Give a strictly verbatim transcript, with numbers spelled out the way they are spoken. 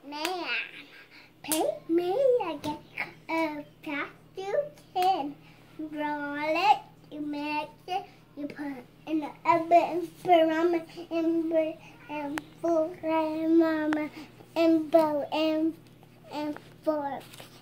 Man, paint me again. A fast you can. Roll it, you mix it, you put it in the oven for mama and bread and food for mama and bowl and and forks.